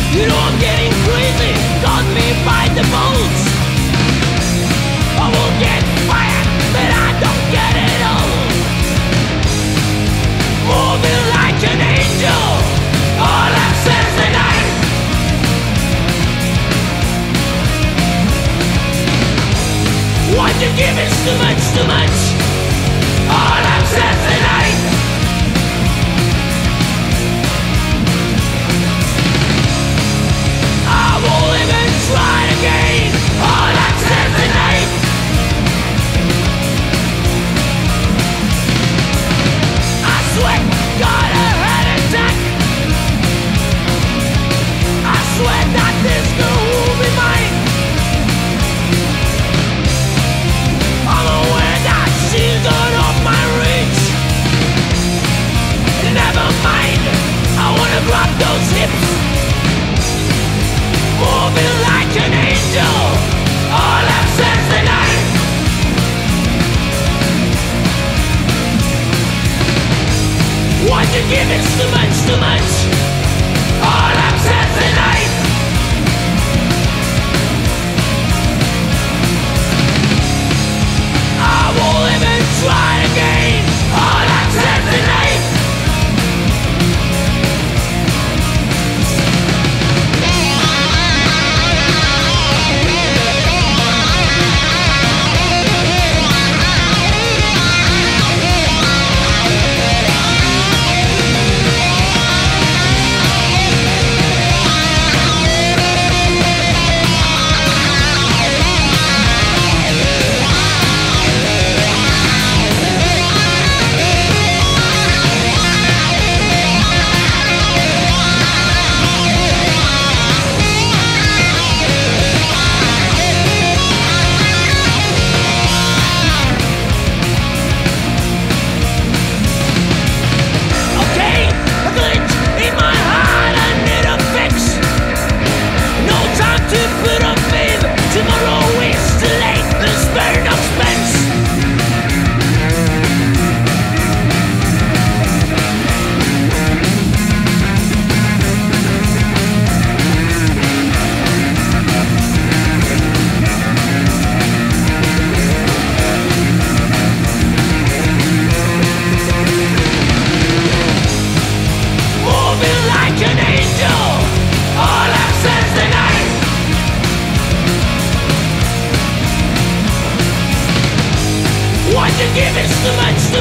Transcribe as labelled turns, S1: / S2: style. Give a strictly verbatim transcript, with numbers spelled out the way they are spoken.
S1: You know I'm getting crazy, got me by the balls. I will get fired, but I don't get it all. Moving like an angel, all I'm Saturday night. Why'd you give it too much, too much? All I'm Saturday night. I won't even try again. All I'm Saturday night. I swear, got a heart attack. I swear that this girl will be mine. I'm aware that she's out of my reach. Never mind, I wanna grab those hips. Moving like an angel, all I'm Saturday night. Why'd you give it too much, too much? All I'm Saturday night. I won't even try again. All I'm Saturday night. Why'd you give it too much?